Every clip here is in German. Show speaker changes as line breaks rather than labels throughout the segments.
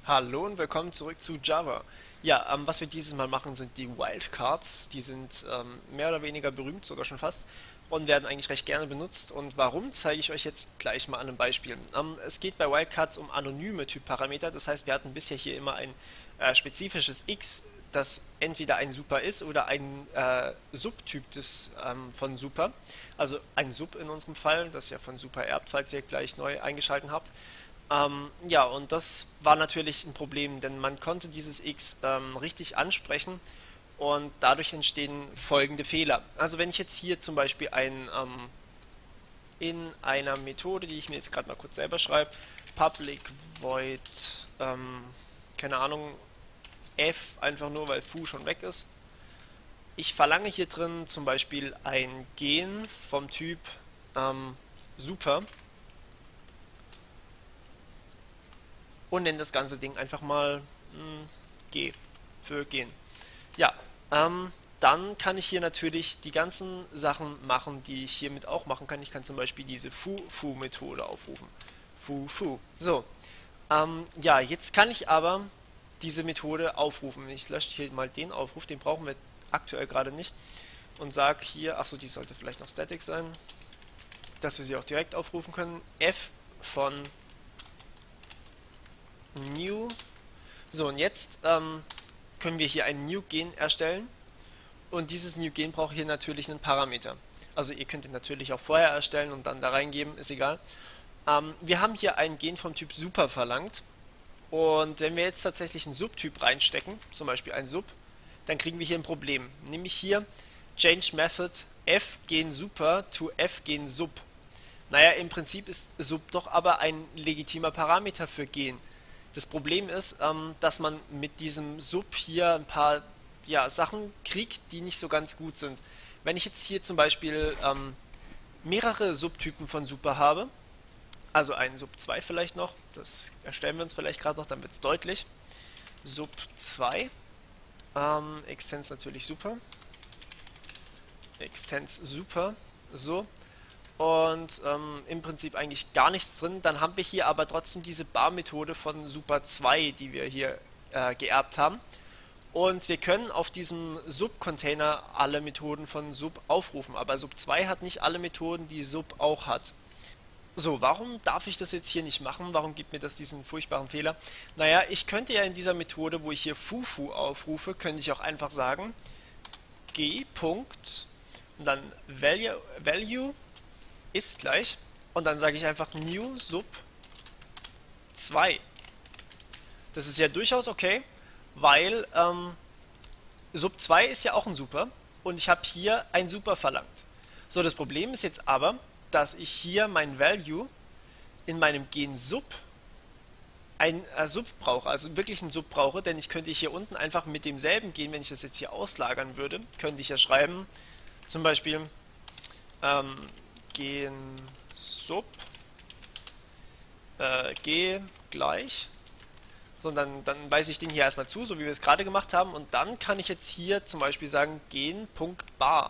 Hallo und willkommen zurück zu Java. Ja, was wir dieses Mal machen, sind die Wildcards. Die sind mehr oder weniger berühmt, sogar schon fast, und werden eigentlich recht gerne benutzt. Und warum, zeige ich euch jetzt gleich mal an einem Beispiel. Es geht bei Wildcards um anonyme Typparameter. Das heißt, wir hatten bisher hier immer ein spezifisches X, das entweder ein Super ist oder ein Subtyp von Super. Also ein Sub in unserem Fall, das ja von Super erbt, falls ihr gleich neu eingeschaltet habt. Ja, und das war natürlich ein Problem, denn man konnte dieses X richtig ansprechen und dadurch entstehen folgende Fehler. Also wenn ich jetzt hier zum Beispiel in einer Methode, die ich mir jetzt gerade mal kurz selber schreibe, public void, keine Ahnung, f, einfach nur weil foo schon weg ist. Ich verlange hier drin zum Beispiel ein Gen vom Typ super und nenne das ganze Ding einfach mal G für gehen. Ja, dann kann ich hier natürlich die ganzen Sachen machen, die ich hiermit auch machen kann. Ich kann zum Beispiel diese Foo-Foo-Methode aufrufen. Foo-Foo. So, ja, jetzt kann ich aber diese Methode aufrufen. Ich lösche hier mal den Aufruf, den brauchen wir aktuell gerade nicht. Und sage hier, achso, die sollte vielleicht noch static sein, dass wir sie auch direkt aufrufen können. F von New. So, und jetzt können wir hier ein New Gen erstellen. Und dieses New Gen braucht hier natürlich einen Parameter. Also ihr könnt ihn natürlich auch vorher erstellen und dann da reingeben, ist egal. Wir haben hier ein Gen vom Typ Super verlangt. Und wenn wir jetzt tatsächlich einen Subtyp reinstecken, zum Beispiel ein Sub, dann kriegen wir hier ein Problem. Nämlich hier Change Method fgen super to fgen sub. Naja, im Prinzip ist Sub doch aber ein legitimer Parameter für Gen. Das Problem ist, dass man mit diesem Sub hier ein paar Sachen kriegt, die nicht so ganz gut sind. Wenn ich jetzt hier zum Beispiel mehrere Subtypen von Super habe, also einen Sub 2 vielleicht noch, das erstellen wir uns vielleicht gerade noch, dann wird es deutlich. Sub 2, Extends natürlich super, Extends super, so. Und im Prinzip eigentlich gar nichts drin. Dann haben wir hier aber trotzdem diese Bar-Methode von Super 2, die wir hier geerbt haben. Und wir können auf diesem Sub-Container alle Methoden von Sub aufrufen. Aber Sub 2 hat nicht alle Methoden, die Sub auch hat. So, warum darf ich das jetzt hier nicht machen? Warum gibt mir das diesen furchtbaren Fehler? Naja, ich könnte ja in dieser Methode, wo ich hier Fufu aufrufe, könnte ich auch einfach sagen, g. Punkt, und dann Value ist gleich, und dann sage ich einfach new sub 2. Das ist ja durchaus okay, weil sub 2 ist ja auch ein Super und ich habe hier ein Super verlangt. So, das Problem ist jetzt aber, dass ich hier mein Value in meinem Gen Sub ein Sub brauche, also wirklich ein Sub brauche, denn ich könnte hier unten einfach mit demselben Gen, wenn ich das jetzt hier auslagern würde, könnte ich ja schreiben, zum Beispiel Gen Sub G gleich. So, und dann weise ich den hier erstmal zu, so wie wir es gerade gemacht haben, und dann kann ich jetzt hier zum Beispiel sagen gen.bar.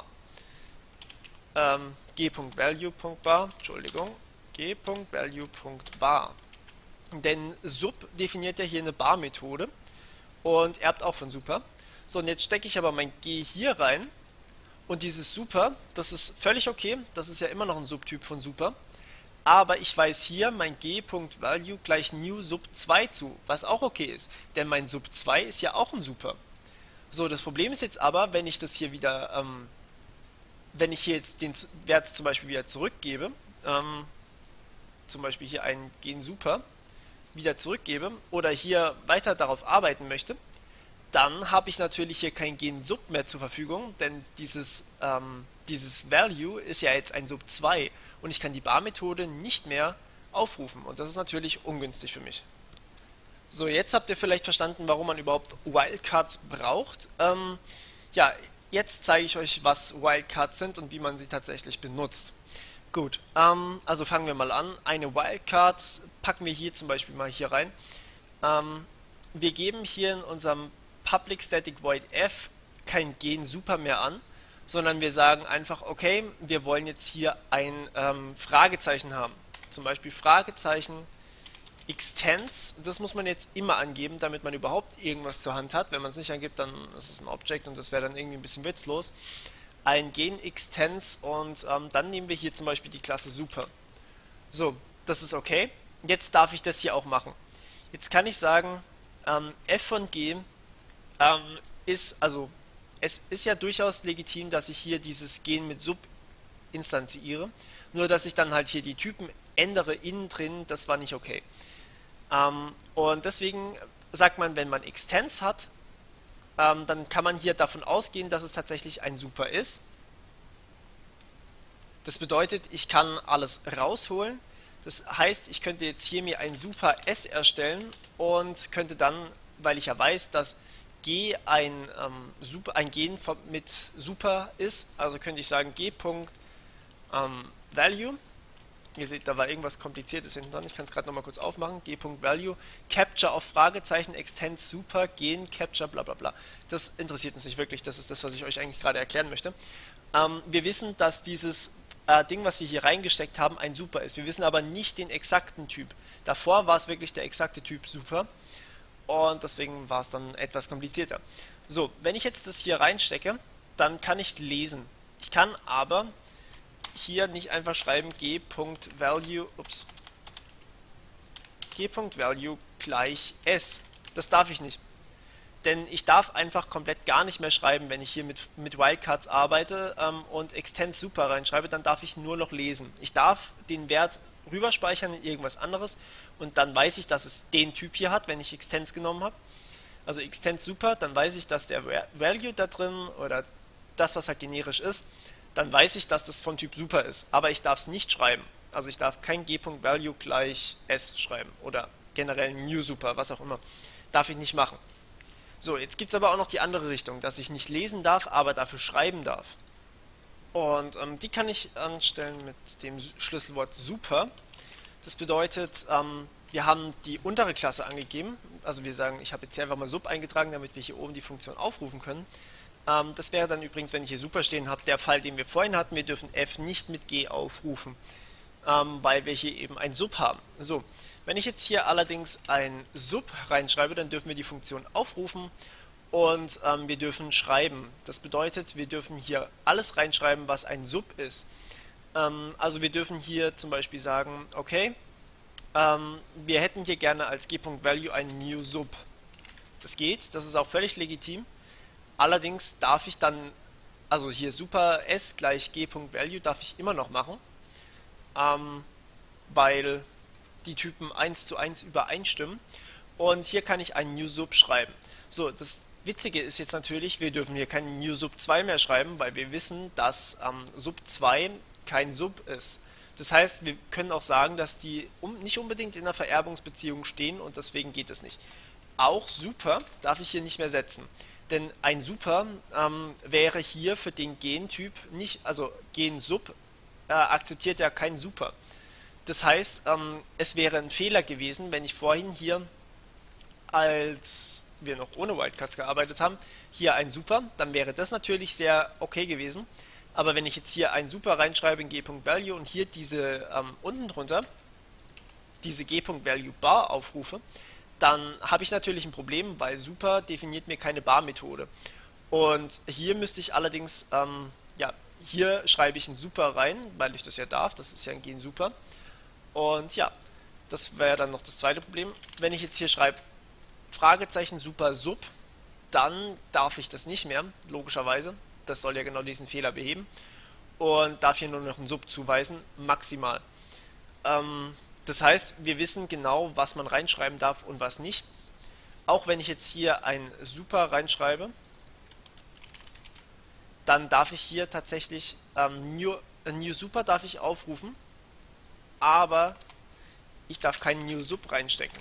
G.value.bar, Entschuldigung, G.value.bar. Denn Sub definiert ja hier eine Bar-Methode und erbt auch von Super. So, und jetzt stecke ich aber mein G hier rein und dieses Super, das ist völlig okay, das ist ja immer noch ein Subtyp von Super. Aber ich weise hier mein G.value gleich new Sub 2 zu, was auch okay ist, denn mein Sub 2 ist ja auch ein Super. So, das Problem ist jetzt aber, wenn ich das hier wieder wenn ich hier jetzt den Wert zum Beispiel wieder zurückgebe, zum Beispiel hier einen Gen Super wieder zurückgebe oder hier weiter darauf arbeiten möchte, dann habe ich natürlich hier kein Gen Sub mehr zur Verfügung, denn dieses Value ist ja jetzt ein Sub 2 und ich kann die Bar-Methode nicht mehr aufrufen und das ist natürlich ungünstig für mich. So, jetzt habt ihr vielleicht verstanden, warum man überhaupt Wildcards braucht. Ja, jetzt zeige ich euch, was Wildcards sind und wie man sie tatsächlich benutzt. Gut, also fangen wir mal an. Eine Wildcard packen wir hier zum Beispiel mal hier rein. Wir geben hier in unserem Public Static Void F kein Gen Super mehr an, sondern wir sagen einfach, okay, wir wollen jetzt hier ein Fragezeichen haben. Zum Beispiel Fragezeichen Extends, das muss man jetzt immer angeben, damit man überhaupt irgendwas zur Hand hat. Wenn man es nicht angibt, dann ist es ein Object und das wäre dann irgendwie ein bisschen witzlos. Ein Gen Extends und dann nehmen wir hier zum Beispiel die Klasse Super. So, das ist okay. Jetzt darf ich das hier auch machen. Jetzt kann ich sagen, f von g also es ist ja durchaus legitim, dass ich hier dieses Gen mit Sub instanziere. Nur, dass ich dann halt hier die Typen ändere innen drin, das war nicht okay. Und deswegen sagt man, wenn man Extends hat, dann kann man hier davon ausgehen, dass es tatsächlich ein Super ist. Das bedeutet, ich kann alles rausholen. Das heißt, ich könnte jetzt hier mir ein Super S erstellen und könnte dann, weil ich ja weiß, dass G ein Gen mit Super ist, also könnte ich sagen G.Value. Ihr seht, da war irgendwas Kompliziertes hinten dran. Ich kann es gerade nochmal kurz aufmachen. G.Value, Capture auf Fragezeichen, Extend Super, Gen, Capture, bla bla bla. Das interessiert uns nicht wirklich. Das ist das, was ich euch eigentlich gerade erklären möchte. Wir wissen, dass dieses Ding, was wir hier reingesteckt haben, ein Super ist. Wir wissen aber nicht den exakten Typ. Davor war es wirklich der exakte Typ Super. Und deswegen war es dann etwas komplizierter. So, wenn ich jetzt das hier reinstecke, dann kann ich lesen. Ich kann aber hier nicht einfach schreiben g.value gleich s. Das darf ich nicht. Denn ich darf einfach komplett gar nicht mehr schreiben, wenn ich hier mit Wildcards arbeite und Extend Super reinschreibe, dann darf ich nur noch lesen. Ich darf den Wert rüberspeichern in irgendwas anderes und dann weiß ich, dass es den Typ hier hat, wenn ich Extends genommen habe. Also Extend Super, dann weiß ich, dass der Value da drin oder das, was halt generisch ist, dann weiß ich, dass das von Typ Super ist. Aber ich darf es nicht schreiben. Also ich darf kein g.value gleich s schreiben oder generell New Super, was auch immer. Darf ich nicht machen. So, jetzt gibt es aber auch noch die andere Richtung, dass ich nicht lesen darf, aber dafür schreiben darf. Und die kann ich anstellen mit dem Schlüsselwort Super. Das bedeutet, wir haben die untere Klasse angegeben. Also wir sagen, ich habe jetzt hier einfach mal Sub eingetragen, damit wir hier oben die Funktion aufrufen können. Das wäre dann übrigens, wenn ich hier Super stehen habe, der Fall, den wir vorhin hatten. Wir dürfen f nicht mit g aufrufen, weil wir hier eben ein Sub haben. So, wenn ich jetzt hier allerdings ein Sub reinschreibe, dann dürfen wir die Funktion aufrufen und wir dürfen schreiben. Das bedeutet, wir dürfen hier alles reinschreiben, was ein Sub ist. Also wir dürfen hier zum Beispiel sagen, okay, wir hätten hier gerne als g.value ein New Sub. Das geht, das ist auch völlig legitim. Allerdings darf ich dann, also hier Super S gleich g.value darf ich immer noch machen, weil die Typen 1:1 übereinstimmen. Und hier kann ich ein New Sub schreiben. So, das Witzige ist jetzt natürlich, wir dürfen hier kein New Sub 2 mehr schreiben, weil wir wissen, dass Sub 2 kein Sub ist. Das heißt, wir können auch sagen, dass die nicht unbedingt in einer Vererbungsbeziehung stehen und deswegen geht es nicht. Auch Super darf ich hier nicht mehr setzen. Denn ein Super wäre hier für den Gentyp nicht, also Gen-Sub akzeptiert ja kein Super. Das heißt, es wäre ein Fehler gewesen, wenn ich vorhin hier, als wir noch ohne Wildcards gearbeitet haben, hier ein Super, dann wäre das natürlich sehr okay gewesen. Aber wenn ich jetzt hier ein Super reinschreibe in g.value und hier diese unten drunter, diese g.value bar aufrufe, dann habe ich natürlich ein Problem, weil Super definiert mir keine Bar-Methode. Und hier müsste ich allerdings, ja, hier schreibe ich ein Super rein, weil ich das ja darf, das ist ja ein Gen Super. Und ja, das wäre dann noch das zweite Problem. Wenn ich jetzt hier schreibe, Fragezeichen Super Sub, dann darf ich das nicht mehr, logischerweise. Das soll ja genau diesen Fehler beheben. Und darf hier nur noch ein Sub zuweisen, maximal. Das heißt, wir wissen genau, was man reinschreiben darf und was nicht. Auch wenn ich jetzt hier ein Super reinschreibe, dann darf ich hier tatsächlich New Super darf ich aufrufen, aber ich darf keinen New Sub reinstecken.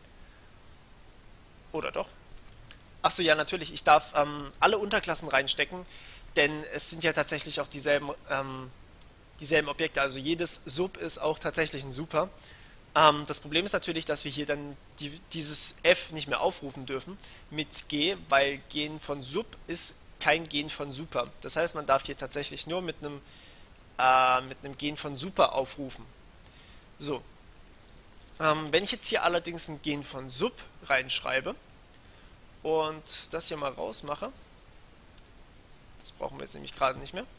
Oder doch? Achso, ja, natürlich. Ich darf alle Unterklassen reinstecken, denn es sind ja tatsächlich auch dieselben Objekte. Also jedes Sub ist auch tatsächlich ein Super. Das Problem ist natürlich, dass wir hier dann dieses f nicht mehr aufrufen dürfen mit g, weil Gen von Sub ist kein Gen von Super. Das heißt, man darf hier tatsächlich nur mit einem Gen von Super aufrufen. So. Wenn ich jetzt hier allerdings ein Gen von Sub reinschreibe und das hier mal rausmache, das brauchen wir jetzt nämlich gerade nicht mehr.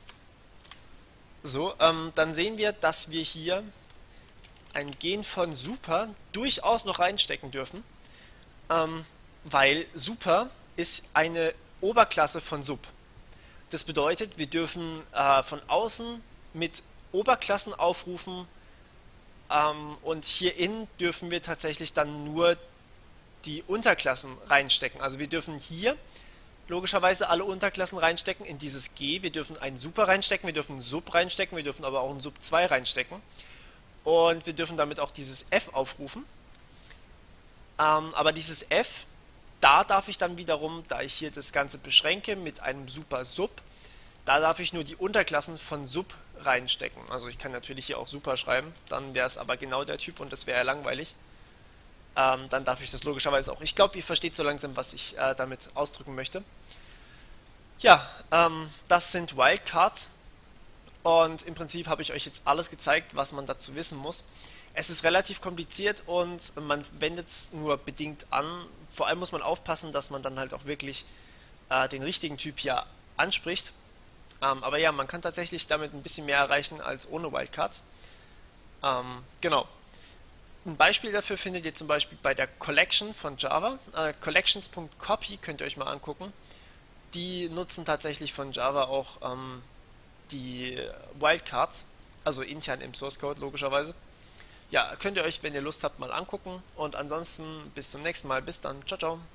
So, dann sehen wir, dass wir hier ein Gen von Super durchaus noch reinstecken dürfen, weil Super ist eine Oberklasse von Sub. Das bedeutet, wir dürfen von außen mit Oberklassen aufrufen, und hier innen dürfen wir tatsächlich dann nur die Unterklassen reinstecken. Also wir dürfen hier logischerweise alle Unterklassen reinstecken in dieses G. Wir dürfen einen Super reinstecken, wir dürfen einen Sub reinstecken, wir dürfen aber auch einen Sub 2 reinstecken. Und wir dürfen damit auch dieses F aufrufen. Aber dieses F, da darf ich dann wiederum, da ich hier das Ganze beschränke mit einem Super Sub, da darf ich nur die Unterklassen von Sub reinstecken. Also ich kann natürlich hier auch Super schreiben, dann wäre es aber genau der Typ und das wäre ja langweilig. Dann darf ich das logischerweise auch. Ich glaube, ihr versteht so langsam, was ich damit ausdrücken möchte. Ja, das sind Wildcards und im Prinzip habe ich euch jetzt alles gezeigt, was man dazu wissen muss. Es ist relativ kompliziert und man wendet es nur bedingt an. Vor allem muss man aufpassen, dass man dann halt auch wirklich den richtigen Typ hier anspricht. Aber ja, man kann tatsächlich damit ein bisschen mehr erreichen als ohne Wildcards. Genau. Ein Beispiel dafür findet ihr zum Beispiel bei der Collection von Java. Collections.copy könnt ihr euch mal angucken. Die nutzen tatsächlich von Java auch die Wildcards, also intern im Source Code logischerweise. Ja, könnt ihr euch, wenn ihr Lust habt, mal angucken. Und ansonsten bis zum nächsten Mal. Bis dann. Ciao, ciao.